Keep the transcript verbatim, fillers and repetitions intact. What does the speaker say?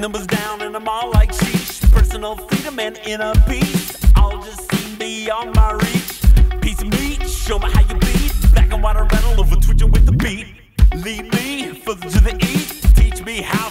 numbers down and I'm all like sheesh. Personal freedom and inner peace all just seem beyond my reach. Piece of meat, show me how you beat. Black and white rental over twitching with the beat. Lead me further to the east. Teach me how